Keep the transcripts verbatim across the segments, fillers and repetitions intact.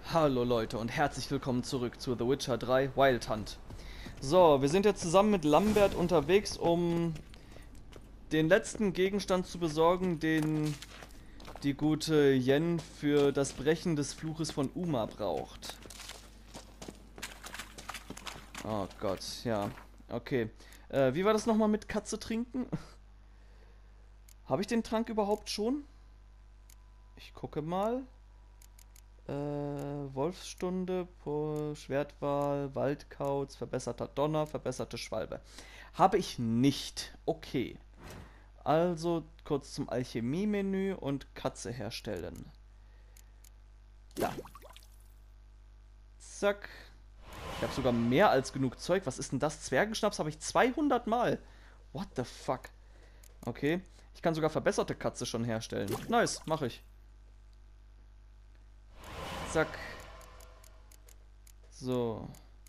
Hallo Leute und herzlich willkommen zurück zu The Witcher drei Wild Hunt. So, wir sind jetzt zusammen mit Lambert unterwegs, um den letzten Gegenstand zu besorgen, den die gute Yen für das Brechen des Fluches von Uma braucht. Oh Gott, ja. Okay. Äh, wie war das nochmal mit Katze trinken? Habe ich den Trank überhaupt schon? Ich gucke mal. Äh, Wolfsstunde, Po- Schwertwal, Waldkauz, verbesserter Donner, verbesserte Schwalbe. Habe ich nicht. Okay. Also kurz zum Alchemie-Menü und Katze herstellen. Da. Zack. Ich habe sogar mehr als genug Zeug. Was ist denn das? Zwergenschnaps habe ich zweihundert Mal. What the fuck? Okay. Ich kann sogar verbesserte Katze schon herstellen. Nice, mache ich. Zack. So.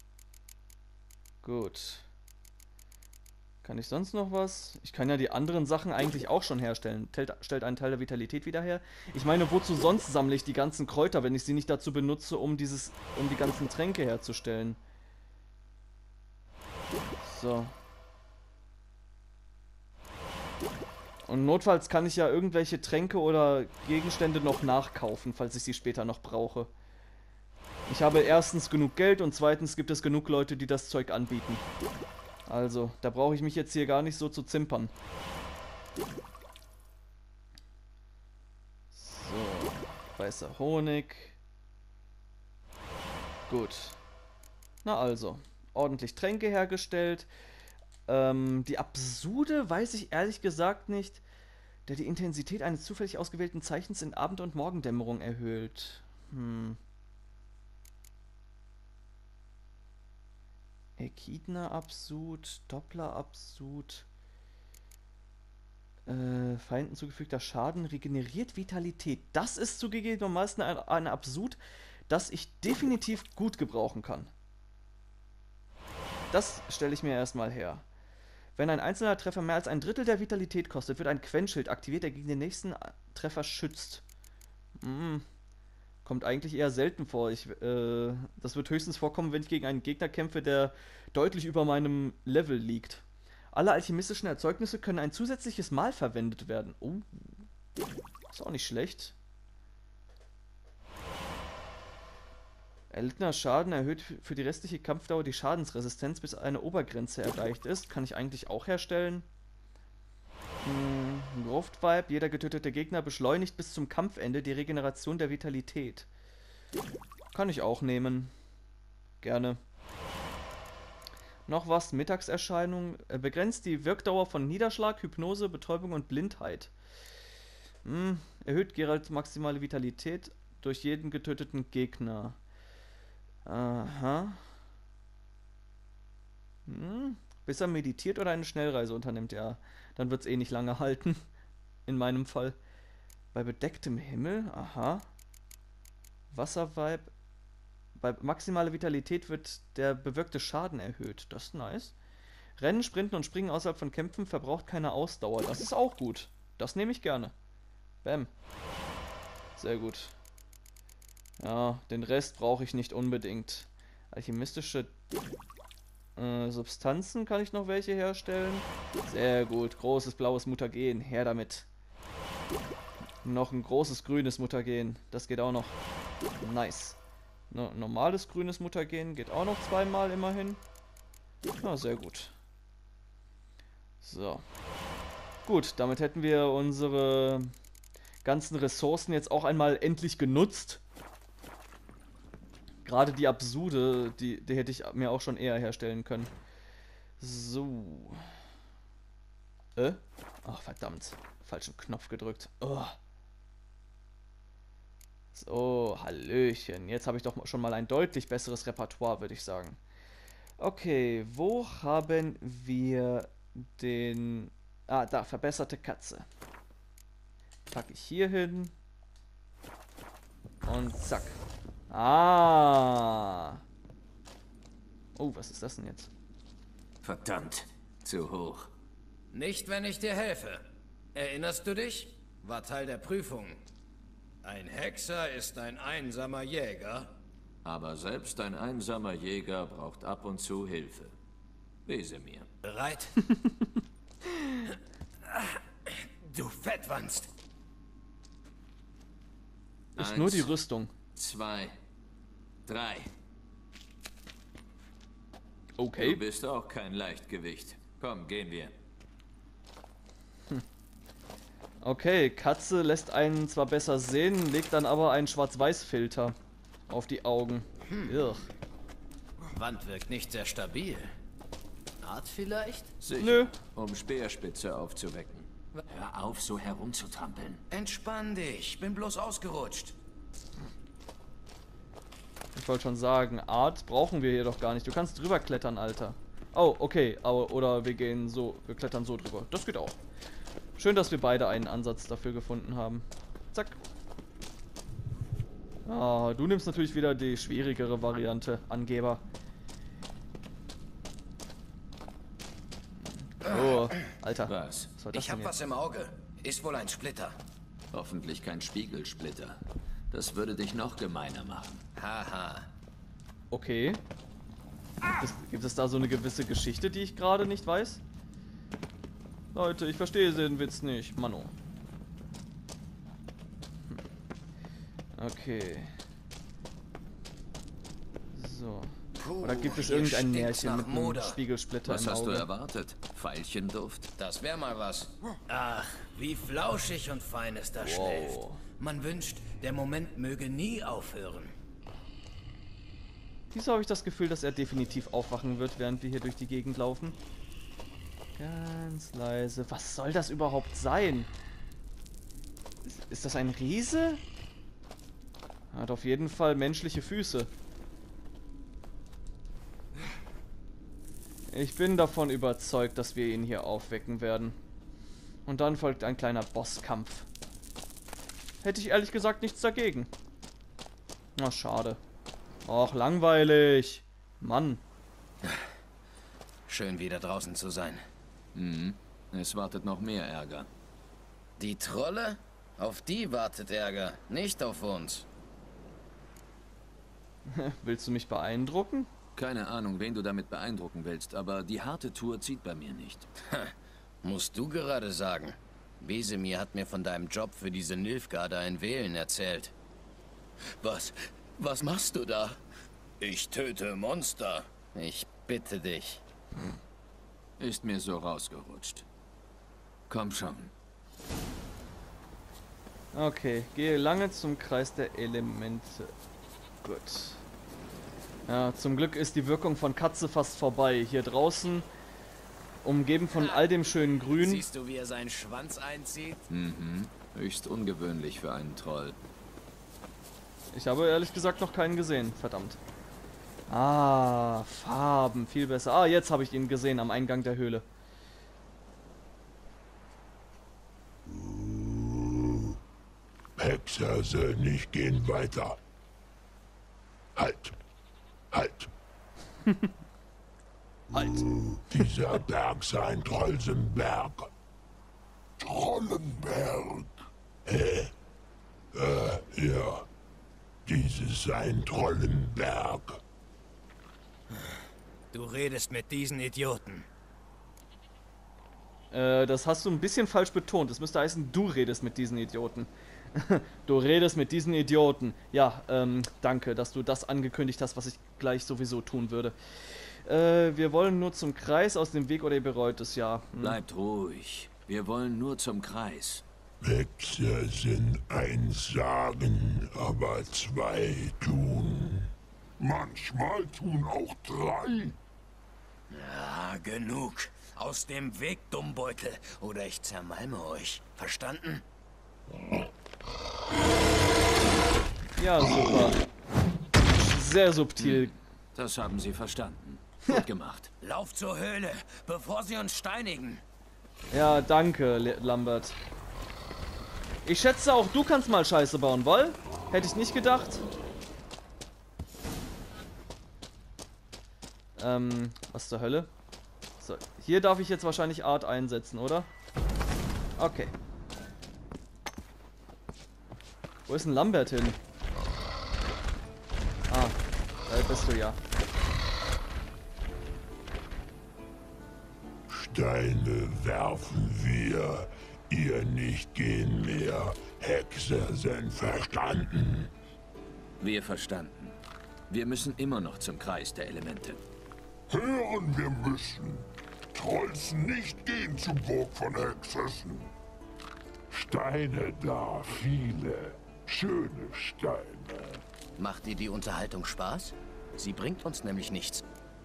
Gut. Kann ich sonst noch was? Ich kann ja die anderen Sachen eigentlich auch schon herstellen. Telt, stellt einen Teil der Vitalität wieder her. Ich meine, wozu sonst sammle ich die ganzen Kräuter, wenn ich sie nicht dazu benutze, um dieses, um die ganzen Tränke herzustellen? So. Und notfalls kann ich ja irgendwelche Tränke oder Gegenstände noch nachkaufen, falls ich sie später noch brauche. Ich habe erstens genug Geld und zweitens gibt es genug Leute, die das Zeug anbieten. Also, da brauche ich mich jetzt hier gar nicht so zu zimpern. So, weißer Honig. Gut. Na also, ordentlich Tränke hergestellt. Ähm, die Absude weiß ich ehrlich gesagt nicht, der die Intensität eines zufällig ausgewählten Zeichens in Abend- und Morgendämmerung erhöht. Hm. Echidna-Absud, Doppler-Absud. Äh, Feinden zugefügter Schaden regeneriert Vitalität. Das ist zugegebenermaßen ein, ein Absud, das ich definitiv gut gebrauchen kann. Das stelle ich mir erstmal her. Wenn ein einzelner Treffer mehr als ein Drittel der Vitalität kostet, wird ein Quennschild aktiviert, der gegen den nächsten Treffer schützt. Hm, kommt eigentlich eher selten vor. Ich, äh, das wird höchstens vorkommen, wenn ich gegen einen Gegner kämpfe, der deutlich über meinem Level liegt. Alle alchemistischen Erzeugnisse können ein zusätzliches Mal verwendet werden. Oh, ist auch nicht schlecht. Erlittener Schaden erhöht für die restliche Kampfdauer die Schadensresistenz, bis eine Obergrenze erreicht ist. Kann ich eigentlich auch herstellen. Hm, Growth Vibe. Jeder getötete Gegner beschleunigt bis zum Kampfende die Regeneration der Vitalität. Kann ich auch nehmen. Gerne. Noch was, Mittagserscheinung. Er begrenzt die Wirkdauer von Niederschlag, Hypnose, Betäubung und Blindheit. Hm, erhöht Geralts maximale Vitalität durch jeden getöteten Gegner. Aha. Hm, bis er meditiert oder eine Schnellreise unternimmt, ja. Dann wird es eh nicht lange halten. In meinem Fall. Bei bedecktem Himmel, aha. Wasservibe. Bei maximaler Vitalität wird der bewirkte Schaden erhöht. Das ist nice. Rennen, Sprinten und Springen außerhalb von Kämpfen verbraucht keine Ausdauer. Das ist auch gut. Das nehme ich gerne. Bam. Sehr gut. Ja, den Rest brauche ich nicht unbedingt. Alchemistische äh, Substanzen kann ich noch welche herstellen. Sehr gut. Großes blaues Mutagen. Her damit. Noch ein großes grünes Mutagen. Das geht auch noch. Nice. No, normales grünes Mutagen geht auch noch zweimal immerhin. Ja, sehr gut. So. Gut, damit hätten wir unsere ganzen Ressourcen jetzt auch einmal endlich genutzt. Gerade die Absude, die, die hätte ich mir auch schon eher herstellen können. So. Äh? Ach, verdammt. Falschen Knopf gedrückt. Oh. So, Hallöchen. Jetzt habe ich doch schon mal ein deutlich besseres Repertoire, würde ich sagen. Okay, wo haben wir den... Ah, da, verbesserte Katze. Packe ich hier hin. Und zack. Ah. Oh, was ist das denn jetzt? Verdammt, zu hoch. Nicht, wenn ich dir helfe. Erinnerst du dich? War Teil der Prüfung. Ein Hexer ist ein einsamer Jäger. Aber selbst ein einsamer Jäger braucht ab und zu Hilfe. Wesemir. Bereit? Du Fettwanst. Ist Eins, nur die Rüstung. Zwei, drei. Okay. Du bist auch kein Leichtgewicht. Komm, gehen wir. Okay, Katze lässt einen zwar besser sehen, legt dann aber einen Schwarz-Weiß-Filter auf die Augen. Irr. Wand wirkt nicht sehr stabil. Art vielleicht? Sicher, Nö. um Speerspitze aufzuwecken. Hör auf, so herumzutrampeln. Entspann dich, bin bloß ausgerutscht. Ich wollte schon sagen, Art brauchen wir hier doch gar nicht. Du kannst drüber klettern, Alter. Oh, okay, aber oder wir gehen so, wir klettern so drüber. Das geht auch. Schön, dass wir beide einen Ansatz dafür gefunden haben. Zack. Ah, du nimmst natürlich wieder die schwierigere Variante, Angeber. Oh, Alter. Was? Was war das Ich hab denn jetzt? was im Auge. Ist wohl ein Splitter. Hoffentlich kein Spiegelsplitter. Das würde dich noch gemeiner machen. Haha. Okay. Gibt es, gibt es da so eine gewisse Geschichte, die ich gerade nicht weiß? Leute, ich verstehe den Witz nicht. Mano. Hm. Okay. So. Puh, Oder gibt es hier irgendein stinkt's Märchen nach mit einem Moder. Spiegelsplitter Was im hast du Auge? erwartet? Veilchenduft? Das wär mal was. Ach, wie flauschig und fein es da schläft. Man wünscht, der Moment möge nie aufhören. Wieso habe ich das Gefühl, dass er definitiv aufwachen wird, während wir hier durch die Gegend laufen? Ganz leise. Was soll das überhaupt sein? Ist, ist das ein Riese? Hat auf jeden Fall menschliche Füße. Ich bin davon überzeugt, dass wir ihn hier aufwecken werden. Und dann folgt ein kleiner Bosskampf. Hätte ich ehrlich gesagt nichts dagegen. Na, schade. Och, langweilig. Mann. Schön wieder draußen zu sein. Mhm. Es wartet noch mehr Ärger. Die Trolle? Auf die wartet Ärger, nicht auf uns. Willst du mich beeindrucken? Keine Ahnung, wen du damit beeindrucken willst, aber die harte Tour zieht bei mir nicht. Ha, musst du gerade sagen. Wesemir hat mir von deinem Job für diese Nilfgaarder in Wählen erzählt. Was? Was machst du da? Ich töte Monster. Ich bitte dich. Ist mir so rausgerutscht. Komm schon. Okay, gehe lange zum Kreis der Elemente. Gut. Ja, zum Glück ist die Wirkung von Katze fast vorbei. Hier draußen, umgeben von all dem schönen Grün. Siehst du, wie er seinen Schwanz einzieht? Mhm. Höchst ungewöhnlich für einen Troll. Ich habe ehrlich gesagt noch keinen gesehen, verdammt. Ah, Farben, viel besser. Ah, jetzt habe ich ihn gesehen am Eingang der Höhle. Hexer soll nicht gehen weiter. Halt. Halt. Halt. Dieser Berg sei ein Trollsenberg. Trollenberg? Äh, äh, ja. Dieses sei ein Trollenberg. Du redest mit diesen Idioten. Äh, das hast du ein bisschen falsch betont. Es müsste heißen, du redest mit diesen Idioten. Du redest mit diesen Idioten. Ja, ähm, danke, dass du das angekündigt hast, was ich gleich sowieso tun würde. Äh, wir wollen nur zum Kreis, aus dem Weg, oder ihr bereut es, ja. Hm. Bleibt ruhig. Wir wollen nur zum Kreis. Hexer sind eins sagen, aber zwei tun. Manchmal tun auch drei. Ah, genug. Aus dem Weg, Dummbeutel, oder ich zermalme euch. Verstanden? Ja, super. Sehr subtil. Das haben sie verstanden. Gut gemacht. Lauf zur Höhle, bevor sie uns steinigen. Ja, danke, Le- Lambert. Ich schätze, auch du kannst mal Scheiße bauen, woll? Hätte ich nicht gedacht. Ähm, was zur Hölle? So, hier darf ich jetzt wahrscheinlich Art einsetzen, oder? Okay. Wo ist denn Lambert hin? Ah, Bist du ja. Steine werfen wir, ihr nicht gehen mehr. Hexe sind verstanden. Wir verstanden. Wir müssen immer noch zum Kreis der Elemente. Hören wir müssen. Trolls nicht gehen zur Burg von Hexessen. Steine da, viele. Schöne Steine. Macht dir die Unterhaltung Spaß? Sie bringt uns nämlich nichts.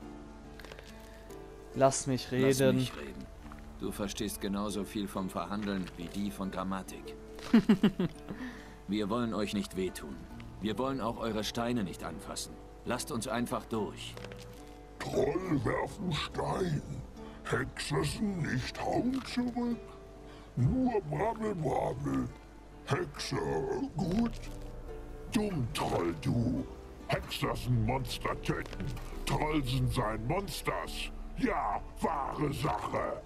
Lass mich reden. Lass mich reden. Du verstehst genauso viel vom Verhandeln wie die von Grammatik. Wir wollen euch nicht wehtun. Wir wollen auch eure Steine nicht anfassen. Lasst uns einfach durch. Troll werfen Stein. Hexessen nicht hauen zurück. Nur Brabbel, Brabbel. Hexe, gut. Dumm Troll, du. Hexessen Monster töten. Trollsen sein Monsters. Ja, wahre Sache.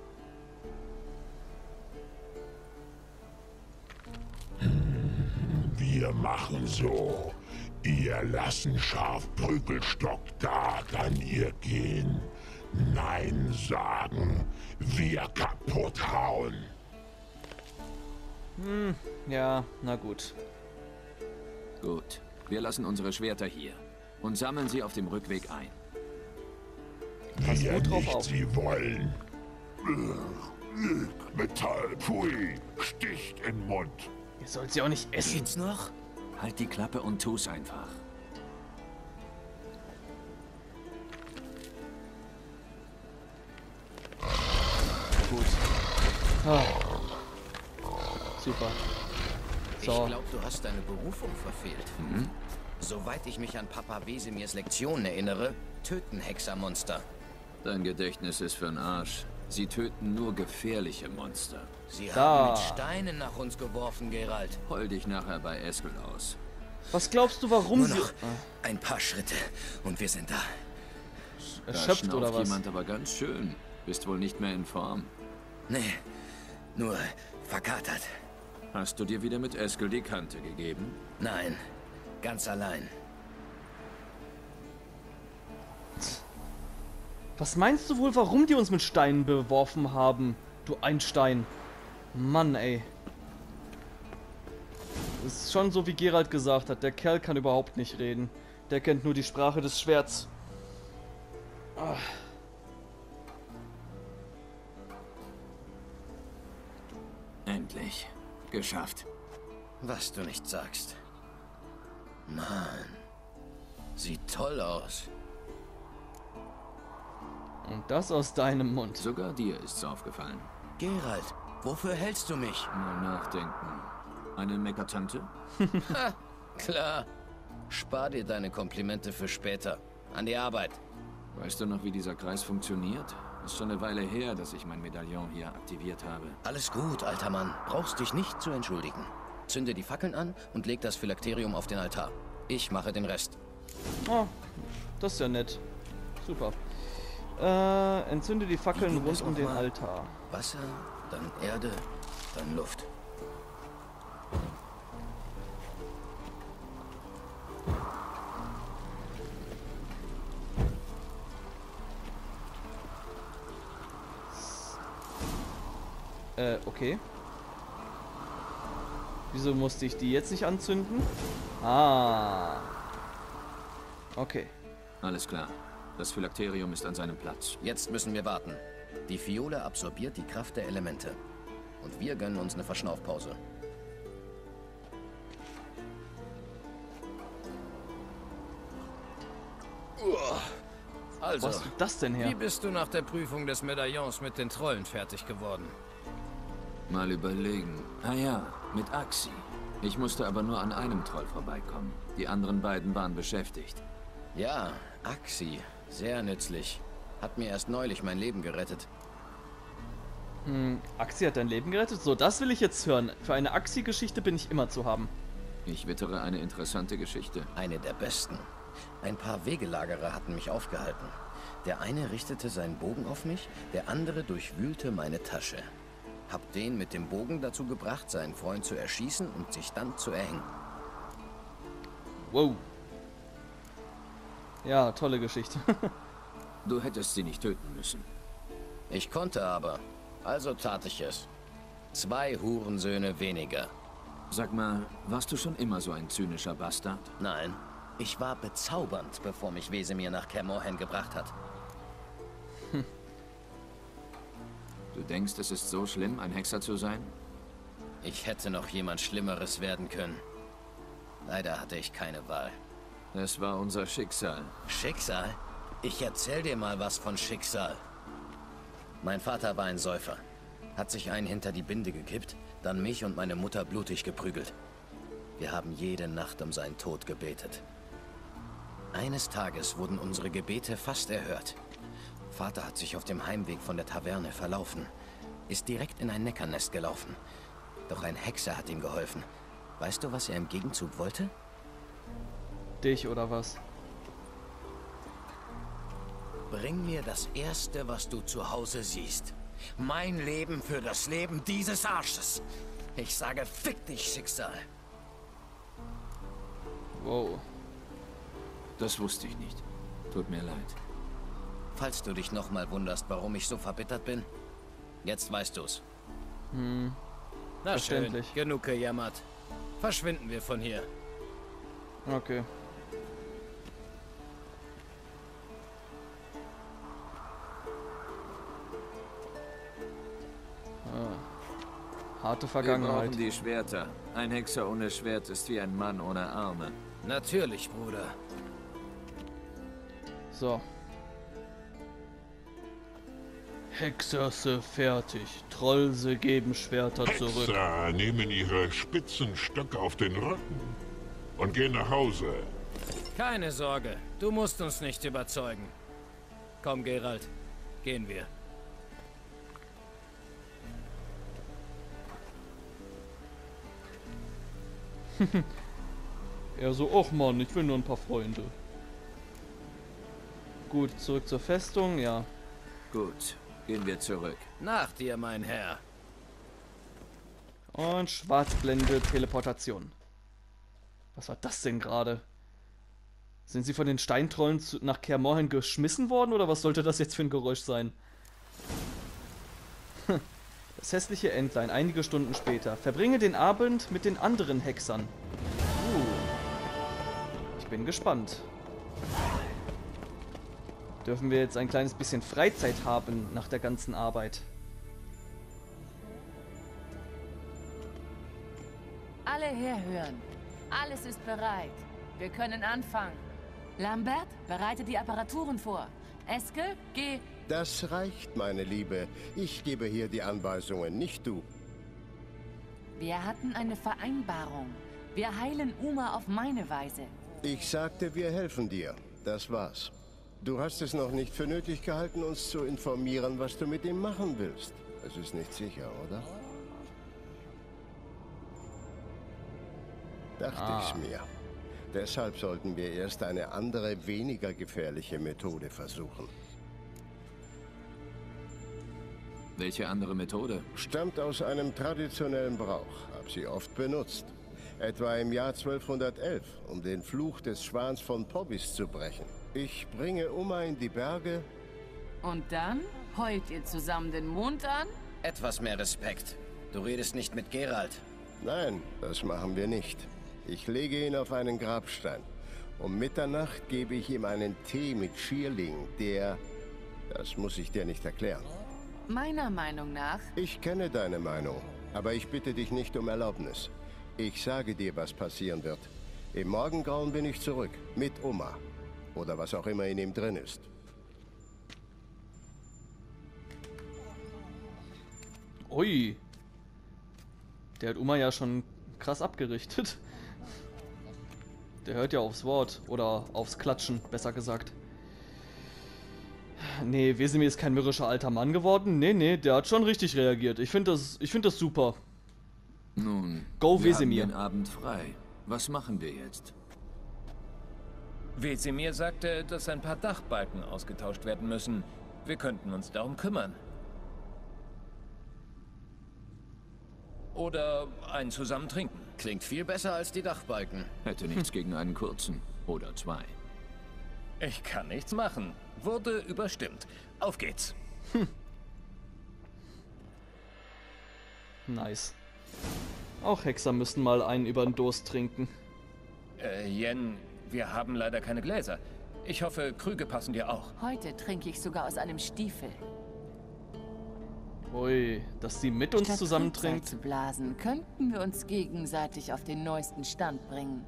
Wir machen so. Ihr lassen Schafprügelstock da, dann ihr gehen. Nein sagen. Wir kaputt hauen. Hm, ja, na gut. Gut. Wir lassen unsere Schwerter hier und sammeln sie auf dem Rückweg ein. Pass Wir gut drauf nicht auf. sie wollen. Ugh, Metall, pui, sticht in Mund. Ihr sollt sie auch nicht essen. Geht's noch? Halt die Klappe und tu's einfach. Gut. Ah. Super. So. Ich glaube, du hast deine Berufung verfehlt. Mhm. Soweit ich mich an Papa Wesemirs Lektion erinnere, töten Hexermonster. Dein Gedächtnis ist für'n Arsch. Sie töten nur gefährliche Monster. Sie Da. haben mit Steinen nach uns geworfen, Geralt. Heul dich nachher bei Eskel aus. Was glaubst du, warum Nur sie... noch ein paar Schritte und wir sind da. Ah, Da erschöpft schnauft oder was? jemand aber ganz schön. Bist wohl nicht mehr in Form. Nee, nur verkatert. Hast du dir wieder mit Eskel die Kante gegeben? Nein, ganz allein. Was meinst du wohl, warum die uns mit Steinen beworfen haben? Du Einstein. Mann, ey. Das ist schon so, wie Geralt gesagt hat. Der Kerl kann überhaupt nicht reden. Der kennt nur die Sprache des Schwerts. Ah. Endlich. Geschafft. Was du nicht sagst. Mann, sieht toll aus. Und das aus deinem Mund. Sogar dir ist's aufgefallen. Geralt, wofür hältst du mich? Mal nachdenken. Eine Meckertante? Ha, klar. Spar dir deine Komplimente für später. An die Arbeit. Weißt du noch, wie dieser Kreis funktioniert? Ist schon eine Weile her, dass ich mein Medaillon hier aktiviert habe. Alles gut, alter Mann. Brauchst dich nicht zu entschuldigen. Zünde die Fackeln an und leg das Phylakterium auf den Altar. Ich mache den Rest. Oh, das ist ja nett. Super. Äh, entzünde die Fackeln Wie ging das rund um den nochmal? Altar. Wasser, dann Erde, dann Luft. Äh, okay. Wieso musste ich die jetzt nicht anzünden? Ah. Okay. Alles klar. Das Phylakterium ist an seinem Platz. Jetzt müssen wir warten. Die Fiole absorbiert die Kraft der Elemente. Und wir gönnen uns eine Verschnaufpause. Also, Was ist das denn wie her? bist du nach der Prüfung des Medaillons mit den Trollen fertig geworden? Mal überlegen. Ah ja, mit Axi. Ich musste aber nur an einem Troll vorbeikommen. Die anderen beiden waren beschäftigt. Ja, Axi. Sehr nützlich. Hat mir erst neulich mein Leben gerettet. Hm, Axi hat dein Leben gerettet? So, das will ich jetzt hören. Für eine Axi-Geschichte bin ich immer zu haben. Ich wittere eine interessante Geschichte. Eine der besten. Ein paar Wegelagerer hatten mich aufgehalten. Der eine richtete seinen Bogen auf mich, der andere durchwühlte meine Tasche. Hab den mit dem Bogen dazu gebracht, seinen Freund zu erschießen und sich dann zu erhängen. Wow. Ja, tolle Geschichte. Du hättest sie nicht töten müssen. Ich konnte aber. Also tat ich es. Zwei Hurensöhne weniger. Sag mal, warst du schon immer so ein zynischer Bastard? Nein, ich war bezaubernd, bevor mich Wesemir nach Kaer Morhen gebracht hat. Hm. Du denkst, es ist so schlimm, ein Hexer zu sein? Ich hätte noch jemand Schlimmeres werden können. Leider hatte ich keine Wahl. Es war unser Schicksal. Schicksal? Ich erzähl dir mal was von Schicksal. Mein Vater war ein Säufer. Hat sich einen hinter die Binde gekippt, dann mich und meine Mutter blutig geprügelt. Wir haben jede Nacht um seinen Tod gebetet. Eines Tages wurden unsere Gebete fast erhört. Vater hat sich auf dem Heimweg von der Taverne verlaufen, ist direkt in ein Neckernest gelaufen. Doch ein Hexer hat ihm geholfen. Weißt du, was er im Gegenzug wollte? Dich oder was? Bring mir das Erste, was du zu Hause siehst. Mein Leben für das Leben dieses Arsches. Ich sage, fick dich, Schicksal. Wow. Das wusste ich nicht. Tut mir leid. Falls du dich nochmal wunderst, warum ich so verbittert bin, jetzt weißt du's. Hm. Na schön, Verständlich. genug gejammert. Verschwinden wir von hier. Okay. Ah. Harte Wir Vergangenheit. brauchen die Schwerter. Ein Hexer ohne Schwert ist wie ein Mann ohne Arme. Natürlich, Bruder. So. Hexerse fertig. Trollse geben Schwerter zurück. Hexer nehmen ihre spitzen Stöcke auf den Rücken und gehen nach Hause. Keine Sorge, du musst uns nicht überzeugen. Komm, Geralt, gehen wir. Er so, och Mann, ich will nur ein paar Freunde. Gut, zurück zur Festung, ja. Gut, gehen wir zurück. Nach dir, mein Herr. Und Schwarzblende Teleportation. Was war das denn gerade? Sind sie von den Steintrollen zu, nach Kaer Morhen geschmissen worden oder was sollte das jetzt für ein Geräusch sein? Das hässliche Entlein, einige Stunden später. Verbringe den Abend mit den anderen Hexern. Uh. Ich bin gespannt. Dürfen wir jetzt ein kleines bisschen Freizeit haben nach der ganzen Arbeit? Alle herhören. Alles ist bereit. Wir können anfangen. Lambert, bereite die Apparaturen vor. Eske, geh... Das reicht, meine Liebe. Ich gebe hier die Anweisungen, nicht du. Wir hatten eine Vereinbarung. Wir heilen Uma auf meine Weise. Ich sagte, wir helfen dir. Das war's. Du hast es noch nicht für nötig gehalten, uns zu informieren, was du mit ihm machen willst. Es ist nicht sicher, oder? Dachte Ah. ich's mir. Deshalb sollten wir erst eine andere, weniger gefährliche Methode versuchen. Welche andere Methode? Stammt aus einem traditionellen Brauch, hab sie oft benutzt. Etwa im Jahr zwölfhundertelf, um den Fluch des Schwans von Pobbis zu brechen. Ich bringe Uma in die Berge. Und dann heult ihr zusammen den Mond an? Etwas mehr Respekt. Du redest nicht mit Geralt. Nein, das machen wir nicht. Ich lege ihn auf einen Grabstein. Um Mitternacht gebe ich ihm einen Tee mit Schierling, der... Das muss ich dir nicht erklären. Meiner Meinung nach... Ich kenne deine Meinung, aber ich bitte dich nicht um Erlaubnis. Ich sage dir, was passieren wird. Im Morgengrauen bin ich zurück, mit Uma. Oder was auch immer in ihm drin ist. Ui. Der hat Uma ja schon krass abgerichtet. Der hört ja aufs Wort. Oder aufs Klatschen, besser gesagt. Nee, Wesemir ist kein mürrischer alter Mann geworden. Nee, nee, der hat schon richtig reagiert. Ich finde das, ich find das super. Nun, Go wir Wesemir. haben den Abend frei. Was machen wir jetzt? Wesemir sagte, dass ein paar Dachbalken ausgetauscht werden müssen. Wir könnten uns darum kümmern. Oder einen zusammen trinken. Klingt viel besser als die Dachbalken. Hätte nichts gegen einen kurzen. Oder zwei. Ich kann nichts machen. Wurde überstimmt. Auf geht's. Hm. Nice. Auch Hexer müssen mal einen über den Durst trinken. Äh, Yen, wir haben leider keine Gläser. Ich hoffe, Krüge passen dir auch. Heute trinke ich sogar aus einem Stiefel. Ui, dass sie mit uns Statt zusammen Trübsal trinkt. zu blasen, könnten wir uns gegenseitig auf den neuesten Stand bringen.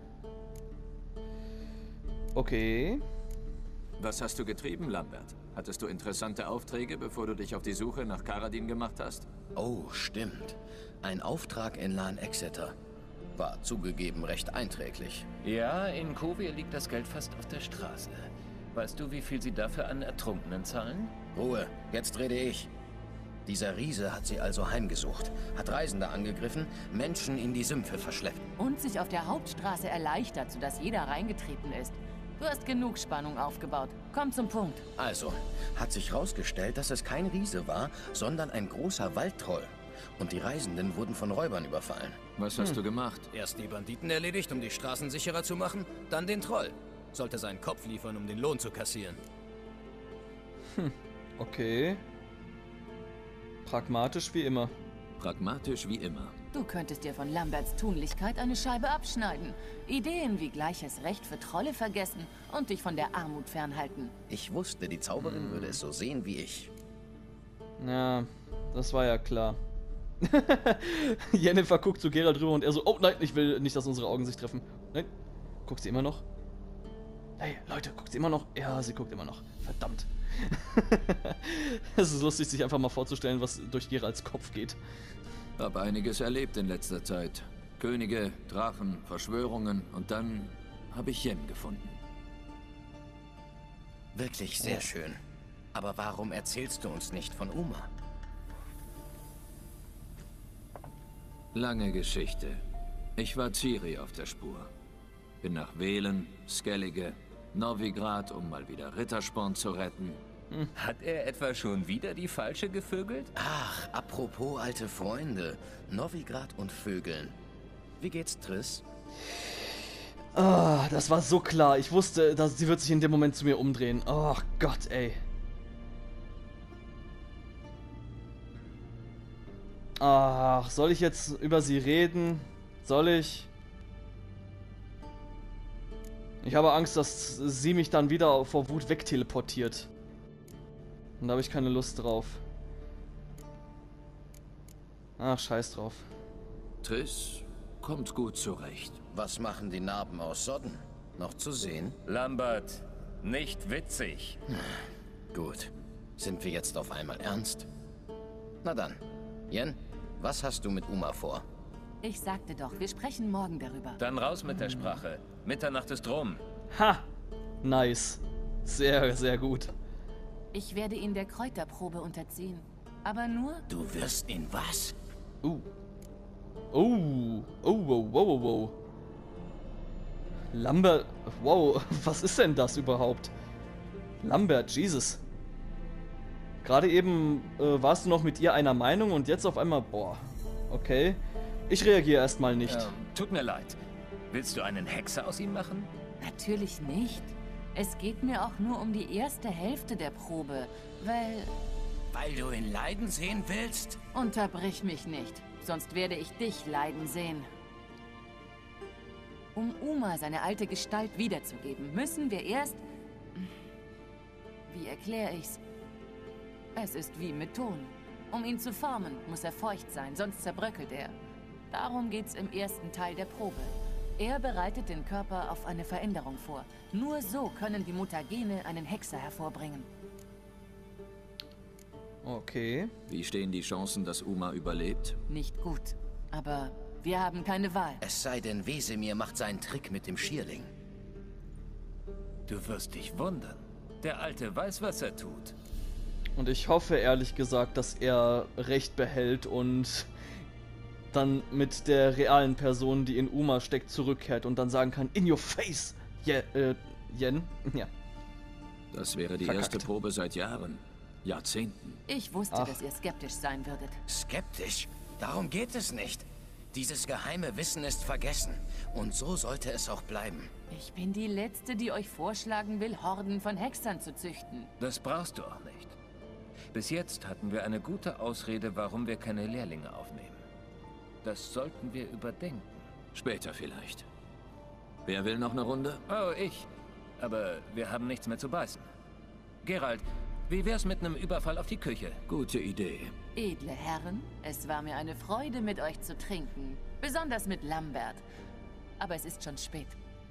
Okay. Was hast du getrieben, Lambert? Hattest du interessante Aufträge, bevor du dich auf die Suche nach Karadin gemacht hast? Oh, stimmt. Ein Auftrag in Lan Exeter. War zugegeben recht einträglich. Ja, in Kovir liegt das Geld fast auf der Straße. Weißt du, wie viel sie dafür an Ertrunkenen zahlen? Ruhe, jetzt rede ich. Dieser Riese hat sie also heimgesucht, hat Reisende angegriffen, Menschen in die Sümpfe verschleppt. Und sich auf der Hauptstraße erleichtert, sodass jeder reingetreten ist. Du hast genug Spannung aufgebaut. Komm zum Punkt. Also, hat sich herausgestellt, dass es kein Riese war, sondern ein großer Waldtroll. Und die Reisenden wurden von Räubern überfallen. Was hast hm. du gemacht? Erst die Banditen erledigt, um die Straßen sicherer zu machen, dann den Troll. Sollte seinen Kopf liefern, um den Lohn zu kassieren. Hm, okay. Pragmatisch wie immer. Pragmatisch wie immer. Du könntest dir von Lamberts Tunlichkeit eine Scheibe abschneiden. Ideen wie gleiches Recht für Trolle vergessen und dich von der Armut fernhalten. Ich wusste, die Zauberin hm. würde es so sehen wie ich. Ja, das war ja klar. Yennefer guckt zu Geralt rüber und er so, oh nein, ich will nicht, dass unsere Augen sich treffen. Nein, guckt sie immer noch? Hey, Leute, guckt sie immer noch? Ja, sie guckt immer noch. Verdammt. Es ist lustig, sich einfach mal vorzustellen, was durch Geralts Kopf geht. Hab einiges erlebt in letzter Zeit. Könige, Drachen, Verschwörungen und dann habe ich Yen gefunden. Wirklich sehr oh. schön. Aber warum erzählst du uns nicht von Uma? Lange Geschichte. Ich war Ciri auf der Spur. Bin nach Velen, Skellige, Novigrad, um mal wieder Rittersporn zu retten. Hm. Hat er etwa schon wieder die Falsche gevögelt? Ach, apropos alte Freunde. Novigrad und Vögeln. Wie geht's, Triss? Ah, das war so klar. Ich wusste, dass sie wird sich in dem Moment zu mir umdrehen. Oh Gott, ey. Ach, soll ich jetzt über sie reden? Soll ich? Ich habe Angst, dass sie mich dann wieder vor Wut wegteleportiert. Und da habe ich keine Lust drauf. Ach, scheiß drauf. Triss kommt gut zurecht. Was machen die Narben aus Sodden? Noch zu sehen? Lambert, nicht witzig. Gut. Sind wir jetzt auf einmal ernst? Na dann. Yen, was hast du mit Uma vor? Ich sagte doch, wir sprechen morgen darüber. Dann raus mit der Sprache. Mitternacht ist rum. Ha! Nice. Sehr, sehr gut. Ich werde ihn der Kräuterprobe unterziehen. Aber nur... Du wirst ihn was? Uh. Oh. Oh, wow, wow, wow. Lambert... Wow, was ist denn das überhaupt? Lambert, Jesus. Gerade eben äh, warst du noch mit ihr einer Meinung und jetzt auf einmal... Boah. Okay. Ich reagiere erstmal nicht. Ähm, tut mir leid. Willst du einen Hexer aus ihm machen? Natürlich nicht. Es geht mir auch nur um die erste Hälfte der Probe, weil... Weil du ihn leiden sehen willst? Unterbrich mich nicht, sonst werde ich dich leiden sehen. Um Uma seine alte Gestalt wiederzugeben, müssen wir erst... Wie erkläre ich's? Es ist wie mit Ton. Um ihn zu formen, muss er feucht sein, sonst zerbröckelt er. Darum geht's im ersten Teil der Probe. Er bereitet den Körper auf eine Veränderung vor. Nur so können die Mutagene einen Hexer hervorbringen. Okay. Wie stehen die Chancen, dass Uma überlebt? Nicht gut, aber wir haben keine Wahl. Es sei denn, Wesemir macht seinen Trick mit dem Schierling. Du wirst dich wundern. Der Alte weiß, was er tut. Und ich hoffe ehrlich gesagt, dass er Recht behält und dann mit der realen Person, die in Uma steckt, zurückkehrt und dann sagen kann, in your face, Je äh, Yen. Ja. Das wäre die Verkackt. erste Probe seit Jahren. Jahrzehnten. Ich wusste, Ach. dass ihr skeptisch sein würdet. Skeptisch? Darum geht es nicht. Dieses geheime Wissen ist vergessen. Und so sollte es auch bleiben. Ich bin die Letzte, die euch vorschlagen will, Horden von Hexern zu züchten. Das brauchst du auch nicht. Bis jetzt hatten wir eine gute Ausrede, warum wir keine Lehrlinge aufnehmen. Das sollten wir überdenken. Später vielleicht. Wer will noch eine Runde? Oh, ich. Aber wir haben nichts mehr zu beißen. Geralt, wie wär's mit einem Überfall auf die Küche? Gute Idee. Edle Herren, es war mir eine Freude, mit euch zu trinken. Besonders mit Lambert. Aber es ist schon spät.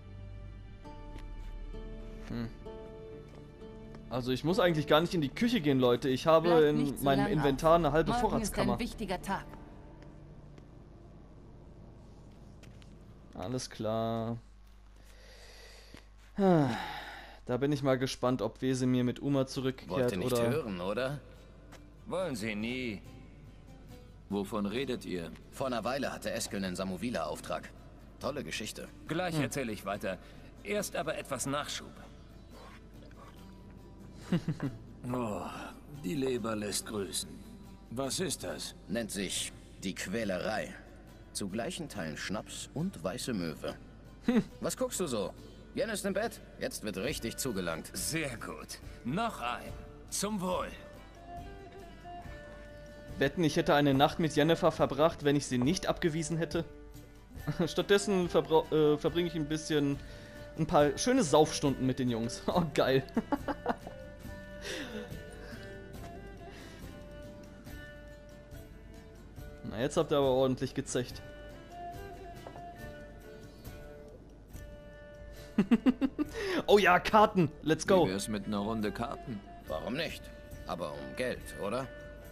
Hm. Also ich muss eigentlich gar nicht in die Küche gehen, Leute. Ich habe Bleibt in nicht zu meinem lang Inventar auf. eine halbe Morgen Vorratskammer. ist ein wichtiger Tag. Alles klar. Da bin ich mal gespannt, ob Wesemir mit Uma zurückkehrt Wollt ihr nicht oder... hören, oder? Wollen sie nie. Wovon redet ihr? Vor einer Weile hatte Eskel einen Samovila-Auftrag. Tolle Geschichte. Gleich erzähle ich weiter. Erst aber etwas Nachschub. Oh, die Leber lässt grüßen. Was ist das? Nennt sich die Quälerei. Zu gleichen Teilen Schnaps und weiße Möwe. Was guckst du so? Jen ist im Bett. Jetzt wird richtig zugelangt. Sehr gut. Noch ein. Zum Wohl. Wetten, ich hätte eine Nacht mit Jennifer verbracht, wenn ich sie nicht abgewiesen hätte. Stattdessen äh, verbringe ich ein bisschen, ein paar schöne Saufstunden mit den Jungs. Oh, geil. Na, jetzt habt ihr aber ordentlich gezecht. Oh ja, Karten. Let's go. Wie wär's mit einer Runde Karten? Warum nicht? Aber um Geld, oder?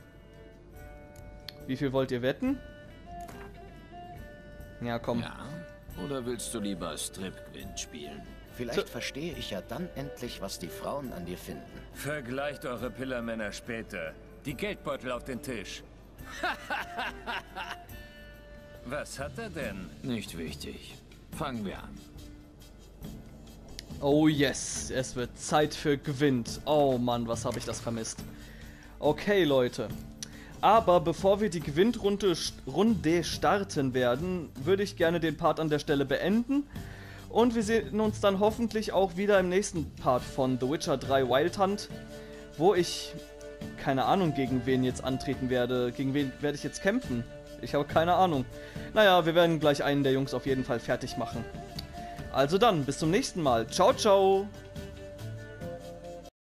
Wie viel wollt ihr wetten? Ja, komm. Ja? Oder willst du lieber Strip-Quint spielen? Vielleicht verstehe ich ja dann endlich, was die Frauen an dir finden. Vergleicht eure Pillermänner später. Die Geldbeutel auf den Tisch. Was hat er denn? Nicht wichtig. Fangen wir an. Oh yes, es wird Zeit für Gwent. Oh Mann, was habe ich das vermisst. Okay, Leute. Aber bevor wir die Gwent-Runde Runde starten werden, würde ich gerne den Part an der Stelle beenden. Und wir sehen uns dann hoffentlich auch wieder im nächsten Part von The Witcher drei Wild Hunt, wo ich keine Ahnung, gegen wen jetzt antreten werde. Gegen wen werde ich jetzt kämpfen? Ich habe keine Ahnung. Naja, wir werden gleich einen der Jungs auf jeden Fall fertig machen. Also dann, bis zum nächsten Mal. Ciao, ciao!